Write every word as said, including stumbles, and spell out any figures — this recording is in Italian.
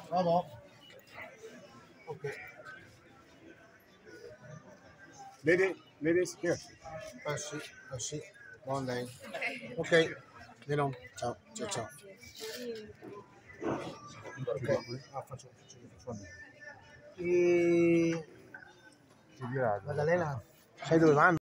Vado. Ok. Ladies, ladies, here. Eh sì, eh sì. Buon day. Ok. Di no. Ciao, ciao, ciao. Ok. Ah, faccio, faccio, faccio. E... Maddalena, sai dove vanno?